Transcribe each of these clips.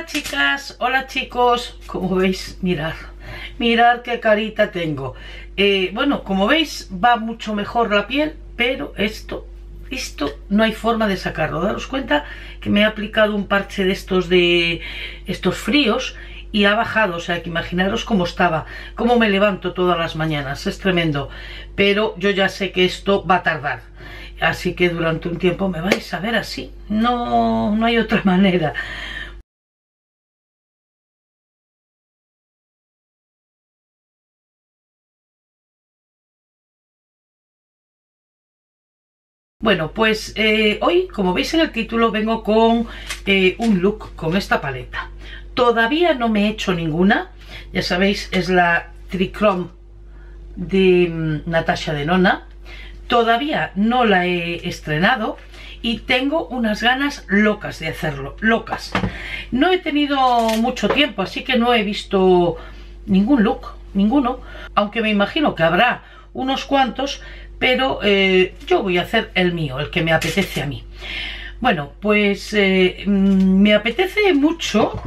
chicas, hola chicos, como veis, mirad qué carita tengo. Bueno, como veis va mucho mejor la piel, pero esto no hay forma de sacarlo. Daros cuenta que me he aplicado un parche de estos fríos y ha bajado, o sea que imaginaros cómo estaba, cómo me levanto todas las mañanas, es tremendo. Pero yo ya sé que esto va a tardar, así que durante un tiempo me vais a ver así, no hay otra manera. Bueno, pues hoy, como veis en el título, vengo con un look con esta paleta. Todavía no me he hecho ninguna, ya sabéis, es la Trichrome de Natasha Denona. Todavía no la he estrenado y tengo unas ganas locas de hacerlo, locas. No he tenido mucho tiempo, así que no he visto ningún look, ninguno, aunque me imagino que habrá unos cuantos, pero yo voy a hacer el mío, el que me apetece a mí. Bueno, pues me apetece mucho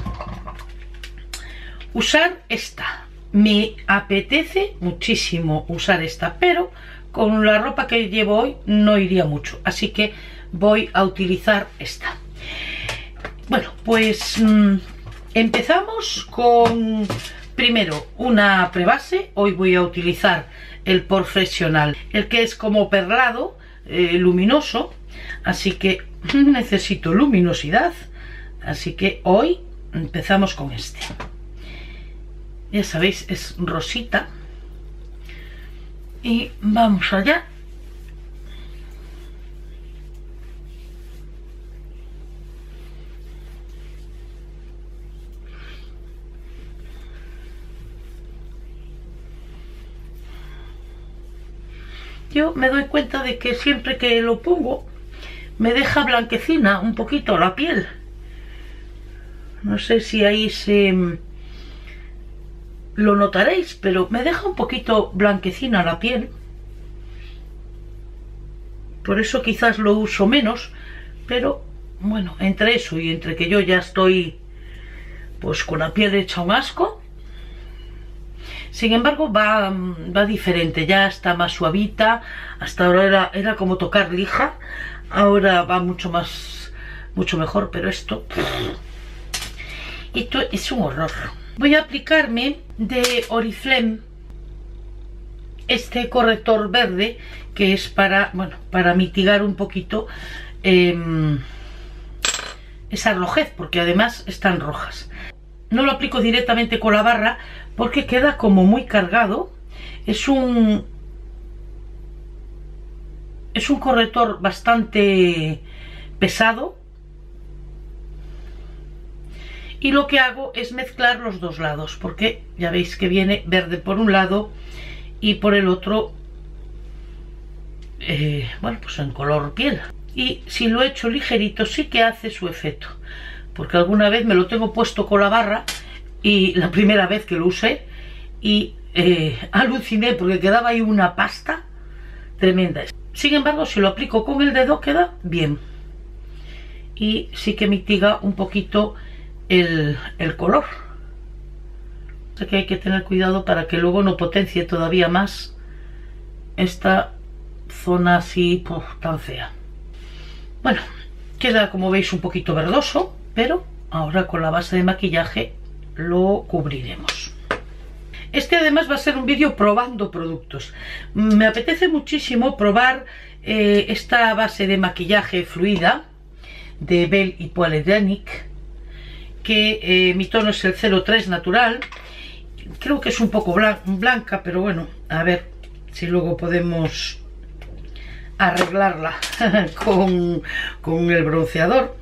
usar esta. Me apetece muchísimo usar esta, pero con la ropa que llevo hoy no iría mucho, así que voy a utilizar esta. Bueno, pues empezamos con primero una prebase. Hoy voy a utilizar el Professional, el que es como perlado, luminoso, así que necesito luminosidad, así que hoy empezamos con este. Ya sabéis, es rosita y vamos allá. Yo me doy cuenta de que siempre que lo pongo me deja blanquecina un poquito la piel. No sé si ahí lo notaréis, pero me deja un poquito blanquecina la piel. Por eso quizás lo uso menos, pero bueno, entre eso y entre que yo ya estoy pues con la piel hecha un asco. Sin embargo va diferente, ya está más suavita. Hasta ahora era como tocar lija, ahora va mucho mejor, pero esto es un horror. Voy a aplicarme de Oriflame este corrector verde, que es para mitigar un poquito esa rojez, porque además están rojas. No lo aplico directamente con la barra porque queda como muy cargado. Es un corrector bastante pesado. Y lo que hago es mezclar los dos lados, porque ya veis que viene verde por un lado y por el otro, bueno, pues en color piel. Y si lo echo ligerito sí que hace su efecto, porque alguna vez me lo tengo puesto con la barra y la primera vez que lo usé y aluciné porque quedaba ahí una pasta tremenda. Sin embargo, si lo aplico con el dedo queda bien y sí que mitiga un poquito el color. O sea que hay que tener cuidado para que luego no potencie todavía más esta zona así tan fea. Bueno, queda como veis un poquito verdoso, pero ahora con la base de maquillaje lo cubriremos. Este además va a ser un vídeo probando productos. Me apetece muchísimo probar esta base de maquillaje fluida de Belle Hypoallergenic, que mi tono es el 03 natural. Creo que es un poco blanca, pero bueno, a ver si luego podemos arreglarla con el bronceador.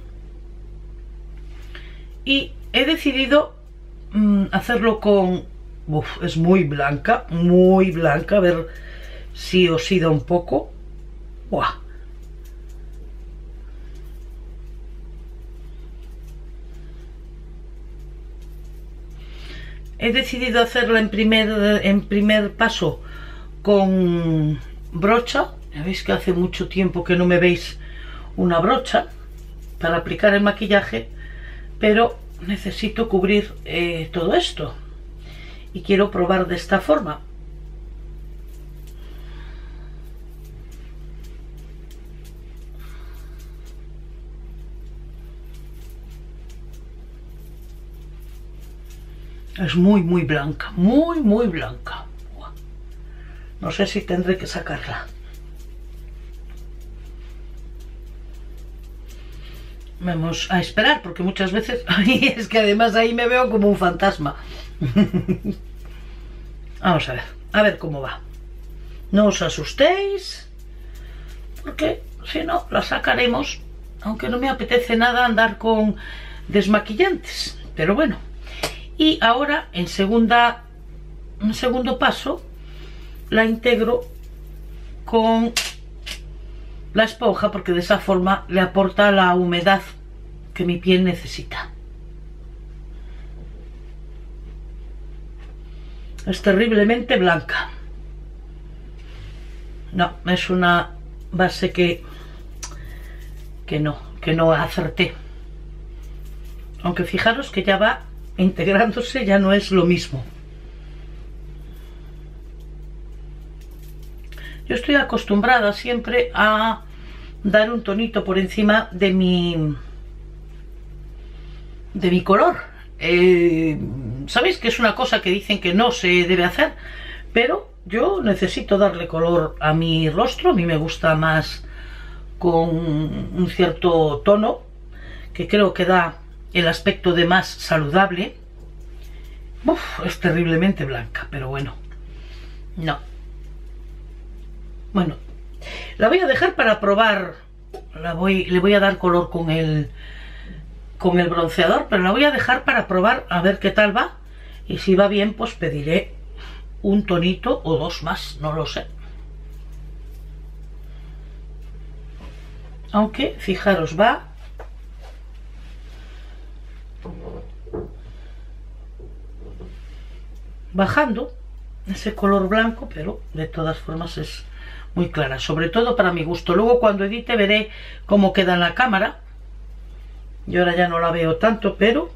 Y he decidido hacerlo con... es muy blanca, a ver si oxida un poco. ¡Buah! He decidido hacerla en primer paso con brocha. Ya veis que hace mucho tiempo que no me veis una brocha para aplicar el maquillaje, pero necesito cubrir todo esto y quiero probar de esta forma. Es muy blanca, muy blanca. No sé si tendré que sacarla. Vamos a esperar, porque muchas veces es que además ahí me veo como un fantasma. Vamos a ver cómo va. No os asustéis, porque si no la sacaremos, aunque no me apetece nada andar con desmaquillantes, pero bueno. Y ahora en segundo paso la integro con la esponja, porque de esa forma le aporta la humedad que mi piel necesita. Es terriblemente blanca. No, es una base que no acerté. Aunque fijaros que ya va integrándose, ya no es lo mismo. Yo estoy acostumbrada siempre a dar un tonito por encima de mi color. Sabéis que es una cosa que dicen que no se debe hacer, pero yo necesito darle color a mi rostro. A mí me gusta más con un cierto tono, que creo que da el aspecto de más saludable. Uf, es terriblemente blanca, pero bueno, no. Bueno, la voy a dejar para probar. Le voy a dar color con el bronceador, pero la voy a dejar para probar a ver qué tal va. Y si va bien, pues pediré un tonito o dos más, no lo sé. Aunque, fijaros, va bajando ese color blanco, pero de todas formas es muy clara, sobre todo para mi gusto. Luego cuando edite veré cómo queda en la cámara. Yo ahora ya no la veo tanto, pero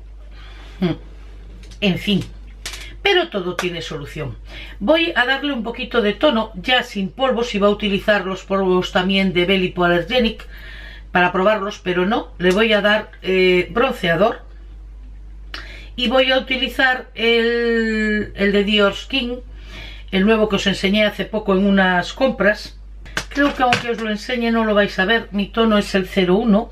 en fin, pero todo tiene solución. Voy a darle un poquito de tono ya sin polvos, y va a utilizar los polvos también de Belle Hypoallergenic para probarlos, pero no, le voy a dar bronceador, y voy a utilizar el de Dior Skin, el nuevo que os enseñé hace poco en unas compras. Creo que aunque os lo enseñe no lo vais a ver. Mi tono es el 01.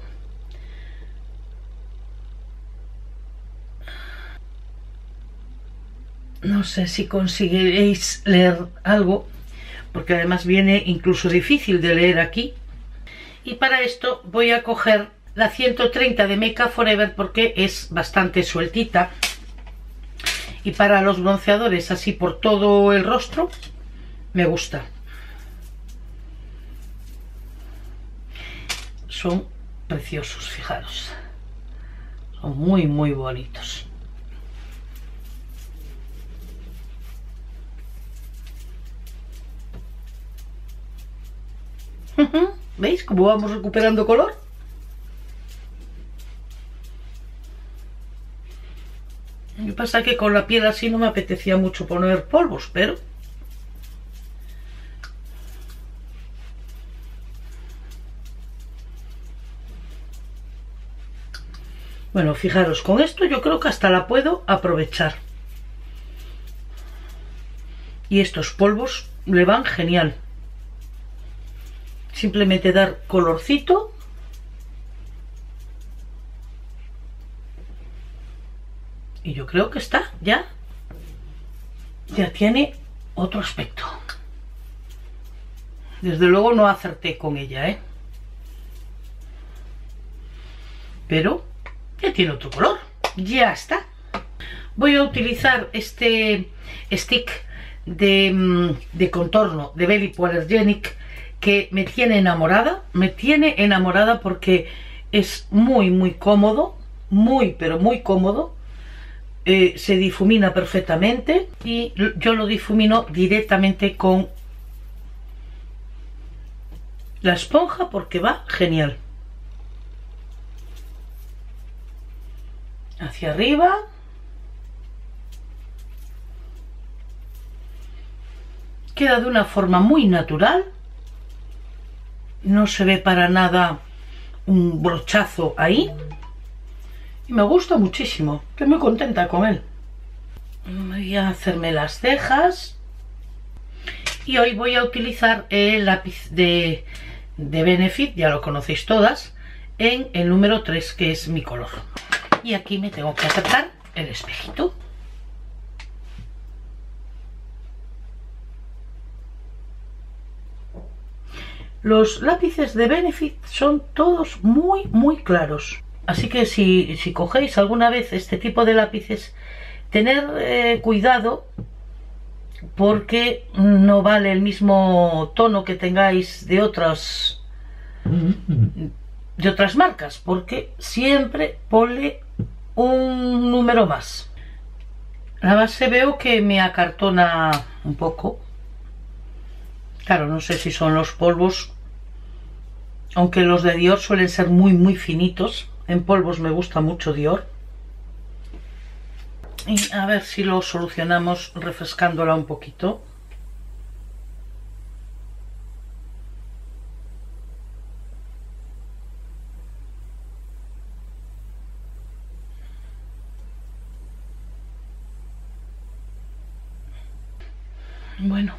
No sé si conseguiréis leer algo, porque además viene incluso difícil de leer aquí. Y para esto voy a coger la 130 de Make Up Forever, porque es bastante sueltita. Y para los bronceadores así por todo el rostro me gusta. Son preciosos, fijaros. Son muy bonitos. ¿Veis cómo vamos recuperando color? Lo que pasa es que con la piel así no me apetecía mucho poner polvos, pero bueno, fijaros, con esto yo creo que hasta la puedo aprovechar. Y estos polvos le van genial. Simplemente dar colorcito. Y yo creo que está, ya tiene otro aspecto. Desde luego no acerté con ella, pero ya tiene otro color. Ya está. Voy a utilizar este stick de contorno de Belle Hypoallergenic, que me tiene enamorada. Me tiene enamorada porque es muy cómodo. Pero muy cómodo. Se difumina perfectamente, y yo lo difumino directamente con la esponja porque va genial. hacia arriba. Queda de una forma muy natural. No se ve para nada un brochazo ahí. Y me gusta muchísimo. Estoy muy contenta con él. Voy a hacerme las cejas. Y hoy voy a utilizar el lápiz de Benefit, ya lo conocéis todas, en el número 3, que es mi color. Y aquí me tengo que acercar el espejito. Los lápices de Benefit son todos muy claros. Así que si cogéis alguna vez este tipo de lápices, tener cuidado, porque no vale el mismo tono que tengáis de otras marcas, porque siempre ponle un número más. La base veo que me acartona un poco. Claro, no sé si son los polvos, aunque los de Dior suelen ser muy finitos. En polvos me gusta mucho Dior. Y a ver si lo solucionamos refrescándola un poquito. Bueno,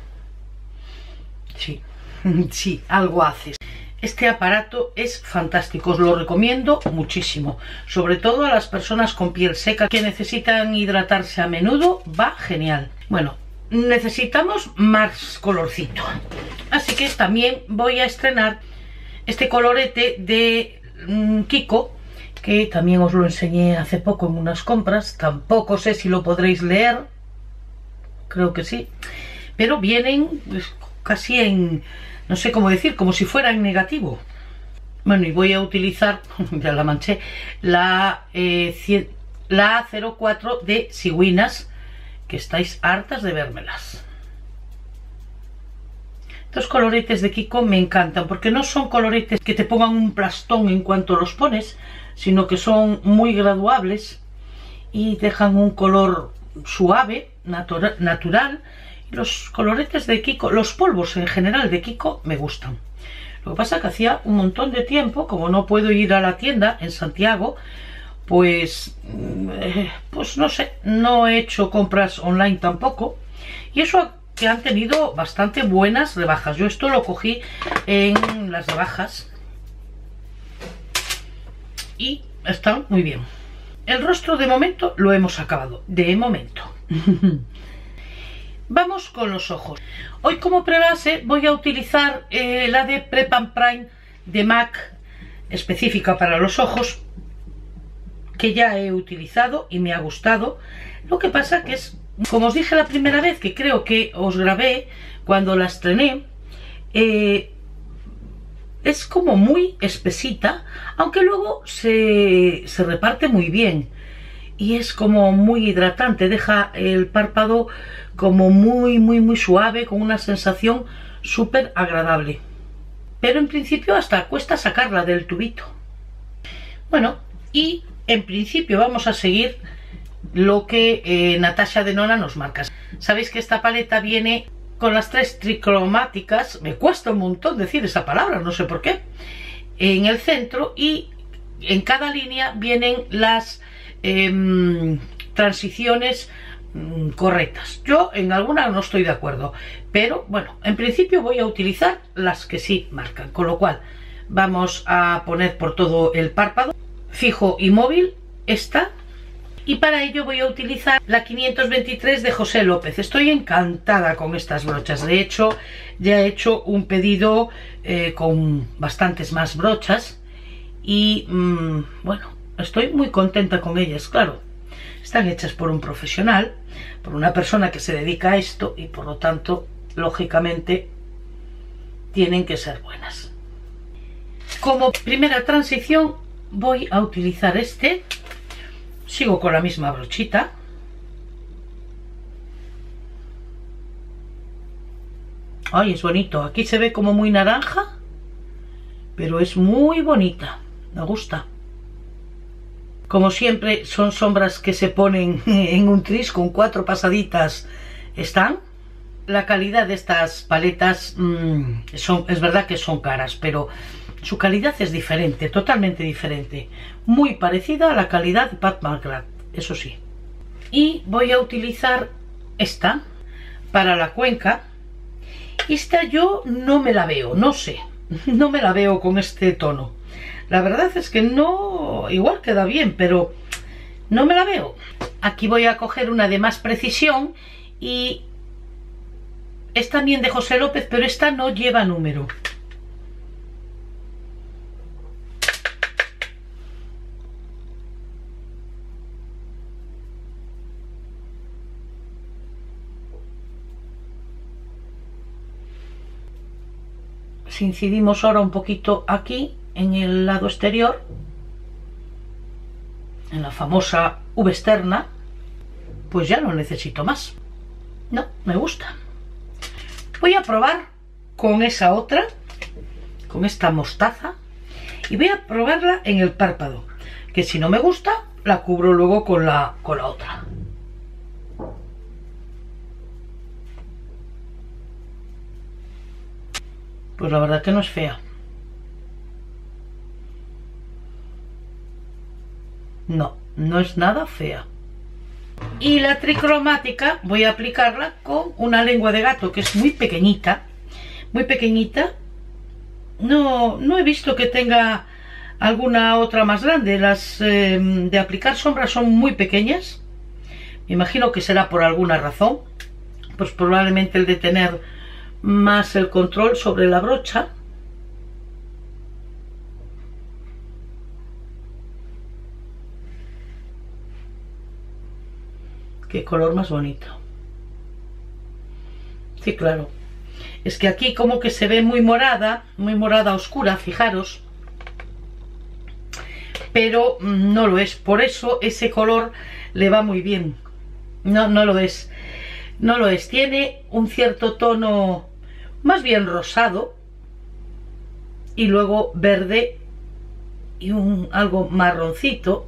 sí, algo haces. Este aparato es fantástico, os lo recomiendo muchísimo, sobre todo a las personas con piel seca que necesitan hidratarse a menudo, va genial. Bueno, necesitamos más colorcito, así que también voy a estrenar este colorete de Kiko, que también os lo enseñé hace poco en unas compras. Tampoco sé si lo podréis leer, creo que sí, pero vienen casi en... no sé cómo decir, como si fuera en negativo. Bueno, y voy a utilizar, ya la manché, la A04 de Sigüinas, que estáis hartas de vérmelas. Estos coloretes de Kiko me encantan, porque no son coloretes que te pongan un plastón en cuanto los pones, sino que son muy graduables y dejan un color suave, natural. Los coloretes de Kiko, los polvos en general de Kiko me gustan. Lo que pasa es que hacía un montón de tiempo, como no puedo ir a la tienda en Santiago, pues no sé, no he hecho compras online tampoco. Y eso que han tenido bastante buenas rebajas. Yo esto lo cogí en las rebajas y están muy bien. El rostro de momento lo hemos acabado, de momento. Vamos con los ojos. Hoy como prebase voy a utilizar la de Prep and Prime de MAC, específica para los ojos, que ya he utilizado y me ha gustado. Lo que pasa que es, como os dije la primera vez, que creo que os grabé cuando la estrené, es como muy espesita, aunque luego se reparte muy bien. Y es como muy hidratante, deja el párpado como muy suave, con una sensación súper agradable. Pero en principio hasta cuesta sacarla del tubito. Bueno, y en principio vamos a seguir lo que Natasha Denona nos marca. Sabéis que esta paleta viene con las 3 tricromáticas, me cuesta un montón decir esa palabra, no sé por qué, en el centro, y en cada línea vienen las transiciones correctas. Yo en algunas no estoy de acuerdo, pero bueno, en principio voy a utilizar las que sí marcan, con lo cual vamos a poner por todo el párpado, fijo y móvil esta, y para ello voy a utilizar la 523 de José López. Estoy encantada con estas brochas, de hecho ya he hecho un pedido con bastantes más brochas y bueno, estoy muy contenta con ellas. Claro, están hechas por un profesional, por una persona que se dedica a esto, y por lo tanto, lógicamente, tienen que ser buenas. Como primera transición voy a utilizar este. Sigo con la misma brochita. Ay, es bonito. Aquí se ve como muy naranja, pero es muy bonita. Me gusta. Como siempre, son sombras que se ponen en un tris, con 4 pasaditas están. La calidad de estas paletas es verdad que son caras, pero su calidad es diferente, totalmente diferente. Muy parecida a la calidad de Pat McGrath, eso sí. Y voy a utilizar esta para la cuenca. Esta yo no me la veo, no sé, no me la veo con este tono. La verdad es que no, igual queda bien, pero no me la veo. Aquí voy a coger una de más precisión y es también de José López, pero esta no lleva número. Si incidimos ahora un poquito aquí, en el lado exterior, en la famosa V externa, pues ya no necesito más. No, me gusta. Voy a probar con esa otra, con esta mostaza, y voy a probarla en el párpado, que si no me gusta, la cubro luego con la otra. Pues la verdad que no es fea. No, no es nada fea. Y la tricromática voy a aplicarla con una lengua de gato que es muy pequeñita. Muy pequeñita. No he visto que tenga alguna otra más grande. Las de aplicar sombras son muy pequeñas. Me imagino que será por alguna razón. Pues probablemente el de tener más el control sobre la brocha. Qué color más bonito. Sí, claro. Es que aquí como que se ve muy morada oscura, fijaros. Pero no lo es. Por eso ese color le va muy bien. No lo es. No lo es. Tiene un cierto tono más bien rosado. Y luego verde y algo marroncito.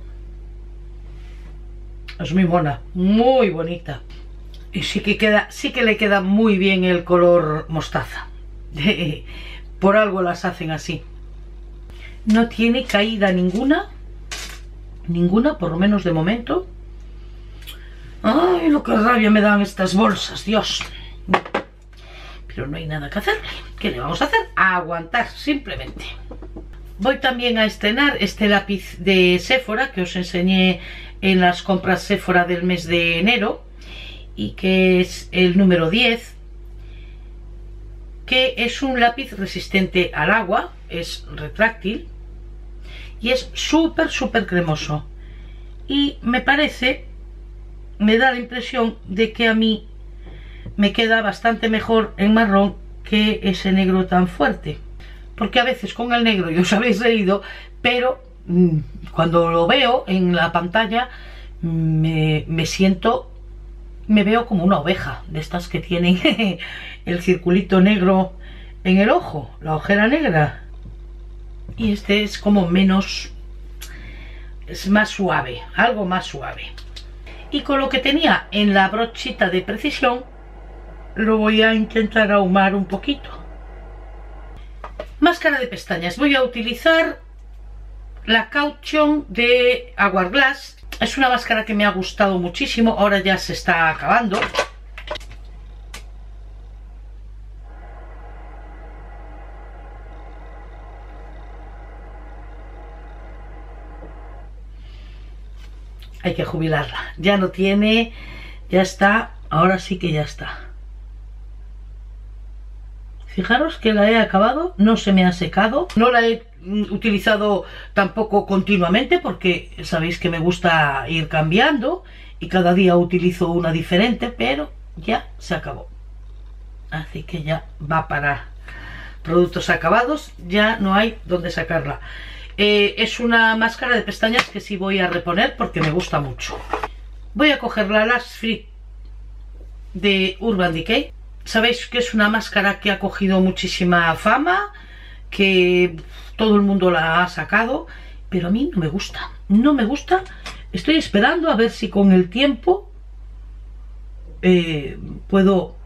Es muy mona, muy bonita. Y sí que le queda muy bien el color mostaza. Por algo las hacen así. No tiene caída ninguna. Ninguna, por lo menos de momento. Ay, lo que rabia me dan estas bolsas, Dios. Pero no hay nada que hacerle. ¿Qué le vamos a hacer? A aguantar, simplemente. Voy también a estrenar este lápiz de Sephora que os enseñé en las compras Sephora del mes de enero, y que es el número 10, que es un lápiz resistente al agua, es retráctil y es súper cremoso, y me da la impresión de que a mí me queda bastante mejor en marrón que ese negro tan fuerte, porque a veces con el negro ya os habéis reído, pero cuando lo veo en la pantalla me veo como una oveja de estas que tienen el circulito negro en el ojo, la ojera negra. Y este es como menos, es más suave, algo más suave. Y con lo que tenía en la brochita de precisión lo voy a intentar ahumar un poquito. Máscara de pestañas. Voy a utilizar la Caution de Hourglass. Es una máscara que me ha gustado muchísimo. Ahora ya se está acabando. Hay que jubilarla. Ya no tiene, ya está. Ahora sí que ya está. Fijaros que la he acabado, no se me ha secado, no la he utilizado tampoco continuamente porque sabéis que me gusta ir cambiando y cada día utilizo una diferente, pero ya se acabó. Así que ya va para productos acabados, ya no hay donde sacarla. Es una máscara de pestañas que sí voy a reponer porque me gusta mucho. Voy a coger la Lash Free de Urban Decay. Sabéis que es una máscara que ha cogido muchísima fama, que todo el mundo la ha sacado, pero a mí no me gusta. No me gusta. Estoy esperando a ver si con el tiempo puedo...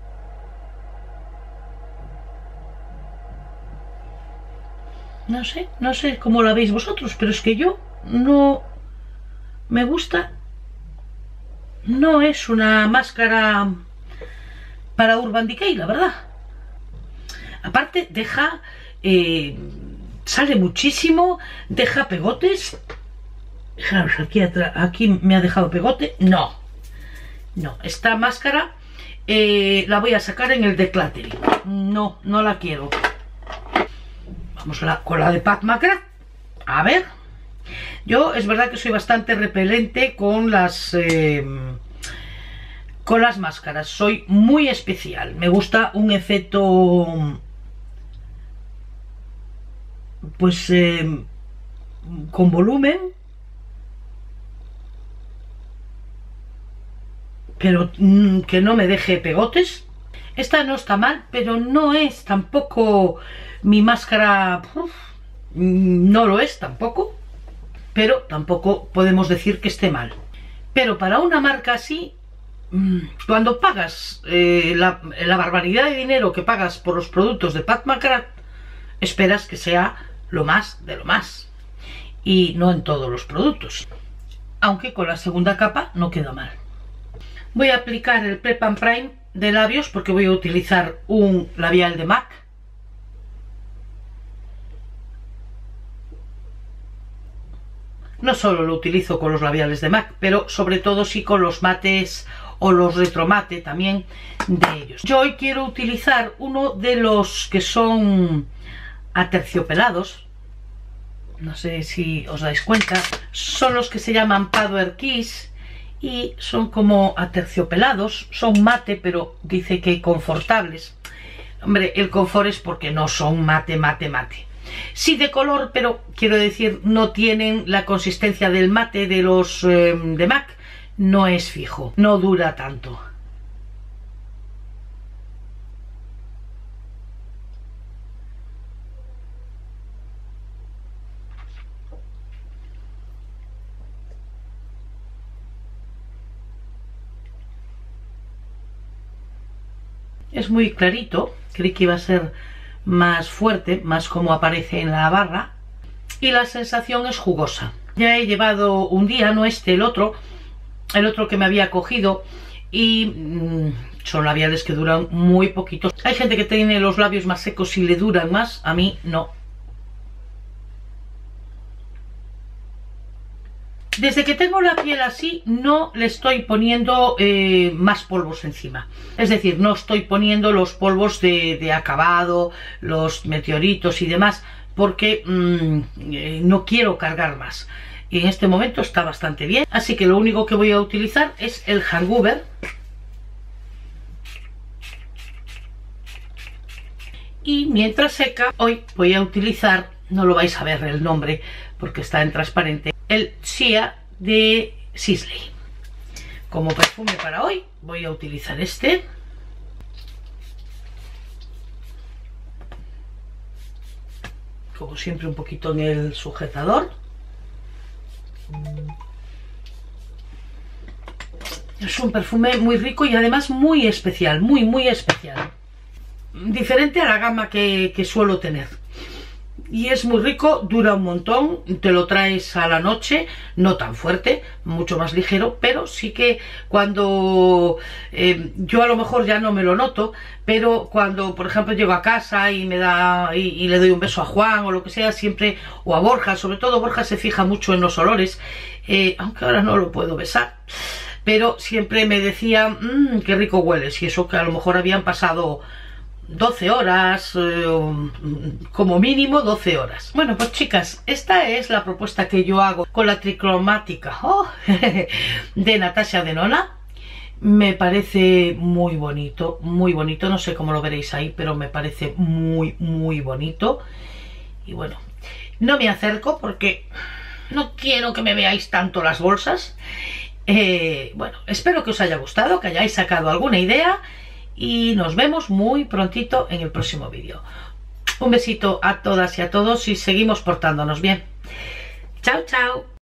No sé cómo la veis vosotros, pero es que yo no me gusta. No es una máscara para Urban Decay, la verdad. Aparte, deja... sale muchísimo, deja pegotes. Fijaros, aquí me ha dejado pegote. No, esta máscara la voy a sacar en el decluttering. No la quiero. Vamos con la de Pat McGrath. A ver, yo es verdad que soy bastante repelente con las máscaras. Soy muy especial. Me gusta un efecto pues con volumen, pero que no me deje pegotes. Esta no está mal, pero no es tampoco mi máscara. No lo es tampoco, pero tampoco podemos decir que esté mal. Pero para una marca así, cuando pagas la barbaridad de dinero que pagas por los productos de Pat McGrath, esperas que sea lo más de lo más, y no en todos los productos, aunque con la segunda capa no queda mal. Voy a aplicar el Prep and Prime de labios porque voy a utilizar un labial de MAC. No solo lo utilizo con los labiales de MAC, pero sobre todo sí con los mates o los retromate también de ellos. Yo hoy quiero utilizar uno de los que son aterciopelados. No sé si os dais cuenta. Son los que se llaman Powder Kiss y son como aterciopelados. Son mate, pero dice que confortables. Hombre, el confort es porque no son mate. Sí de color, pero quiero decir, no tienen la consistencia del mate de los de MAC. No es fijo, no dura tanto. Es muy clarito, creí que iba a ser más fuerte, más como aparece en la barra, y la sensación es jugosa. Ya he llevado un día, no este, el otro que me había cogido, y son labiales que duran muy poquito. Hay gente que tiene los labios más secos y le duran más, a mí no. Desde que tengo la piel así, no le estoy poniendo más polvos encima. Es decir, no estoy poniendo los polvos de acabado, los meteoritos y demás, porque no quiero cargar más. Y en este momento está bastante bien. Así que lo único que voy a utilizar es el Hangover. Y mientras seca, hoy voy a utilizar, no lo vais a ver el nombre porque está en transparente, el Shea de Sisley. Como perfume para hoy voy a utilizar este. Como siempre, un poquito en el sujetador. Es un perfume muy rico y además muy especial, muy especial. Diferente a la gama que suelo tener. Y es muy rico, dura un montón, te lo traes a la noche, no tan fuerte, mucho más ligero, pero sí que cuando yo a lo mejor ya no me lo noto, pero cuando por ejemplo llego a casa y me da y le doy un beso a Juan o lo que sea, siempre, o a Borja, sobre todo Borja se fija mucho en los olores, aunque ahora no lo puedo besar, pero siempre me decía, qué rico hueles, y eso que a lo mejor habían pasado 12 horas, como mínimo 12 horas. Bueno, pues chicas, esta es la propuesta que yo hago con la tricromática de Natasha Denona. Me parece muy bonito, no sé cómo lo veréis ahí, pero me parece muy bonito. Y bueno, no me acerco porque no quiero que me veáis tanto las bolsas. Bueno, espero que os haya gustado, que hayáis sacado alguna idea. Y nos vemos muy prontito en el próximo vídeo. Un besito a todas y a todos y seguimos portándonos bien. Chao, chao.